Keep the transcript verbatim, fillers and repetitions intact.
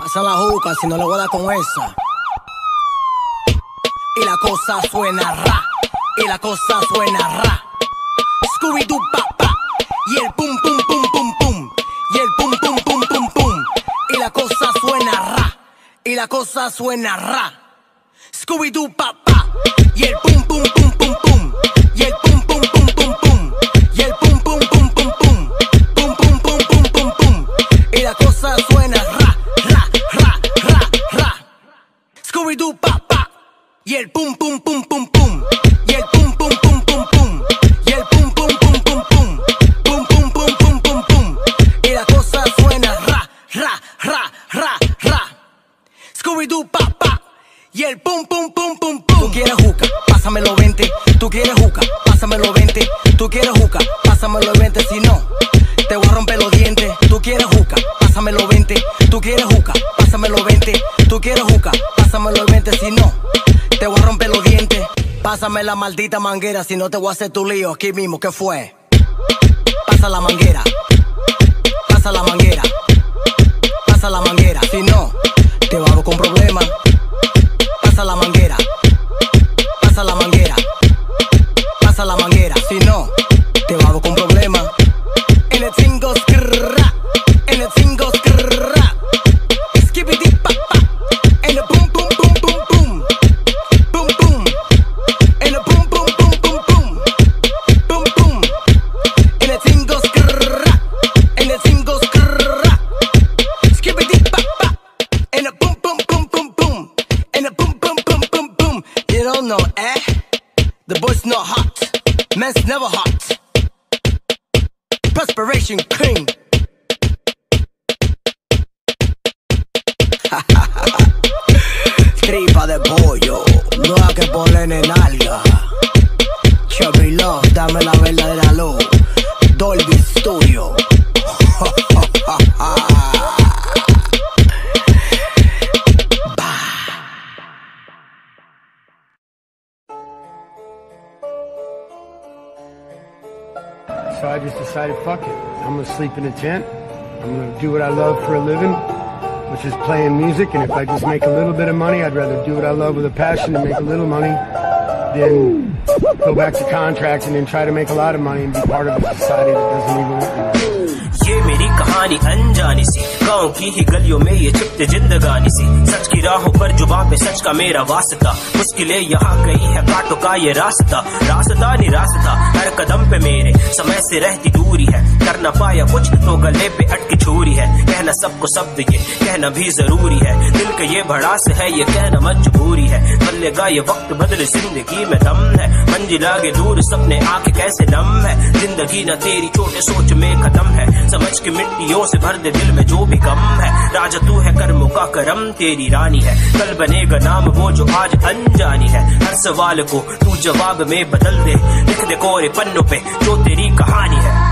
Pasa la juca si no le voy a dar con esa. Y la cosa suena ra, y la cosa suena ra. Scooby-Doo pa pa, y el pum pum pum pum pum, y el pum pum pum pum pum. Y la cosa suena ra, y la cosa suena ra. Scooby-Doo pa pa, y el pum pum pum pum pum, y el pum pum pum pum pum, y el pum pum pum pum pum, pum pum pum pum pum pum. Y la cosa suena ra, ra, ra, ra, ra. Scooby-Doo pa pa, y el pum pum pum pum pum, y el pum pum pum pum pum, y el pum pum pum pum pum, pum pum pum pum pum pum. Y la cosa suena ra, ra, ra, ra, ra. Scooby-Doo pa pa, y el pum pum pum pum pum. Tú quieres juca, pásamelo veinte. Tú quieres juca, pásamelo veinte. Tú quieres juca, pásamelo veinte. Si no, te voy a romper los dientes. Tú quieres juca, pásamelo veinte. Tú quieres juca, pásamelo veinte. Tú quieres juca, pásamelo veinte. Si no, te voy a romper los dientes. Pásame la maldita manguera, si no te voy a hacer tu lío aquí mismo. ¿Qué fue? Pasa la manguera, pasa la manguera, pasa la manguera. Si no, te vamos con problemas. Pasa la manguera, pasa la manguera, pasa la manguera. Si no, te vamos con problemas. En el cingo skrrra, en el cingo skrrra. Skibidi pa pa, en el pum pum pum pum pum, pum pum. En el pum pum pum pum pum, pum pum. En el cingo skrrra, en el cingo skrrra. Skibidi pa pa, en el pum pum pum pum pum, en el pum pum pum pum pum. You don't know, eh? The boy's not hot, man's never hot. Perspiration cream. Tripa de pollo, no hay que ponerle en alga. Chubby Love, dame la verdadera luz. Dolby Studio. So I just decided, fuck it. I'm gonna sleep in a tent. I'm gonna do what I love for a living, which is playing music. And if I just make a little bit of money, I'd rather do what I love with a passion and make a little money than go back to contracting and try to make a lot of money and be part of a society that doesn't even want me. ये मेरी कहानी अनजानी सी, गाँव की ही गलियों में ये छिपते जिंदगानी सी। सच की राहों पर जुबान पे सच का मेरा वास्ता, मुश्किलें यहाँ गई है कांटों का ये रास्ता। रास्ता नहीं रास्ता हर कदम पे मेरे, समय से रहती दूरी है। कर न पाया कुछ तो गले पे अटकी छुरी है। कहना सबको शब्द ये कहना भी जरूरी है, दिल का ये भड़ास है ये कहना मजबूरी है। बदलेगा ये वक्त बदले जिंदगी में दम है, मंजिल आगे दूर सपने आके कैसे नम है। जिंदगी न तेरी छोटे सोच में खत्म है, समझ के मिट्टियों से भर दे दिल में जो भी गम है। राजा तू है कर्मों का करम तेरी रानी है, कल बनेगा नाम वो जो आज अनजानी है। हर सवाल को तू जवाब में बदल दे, लिख दे कोरे पन्नों पे जो तेरी कहानी है।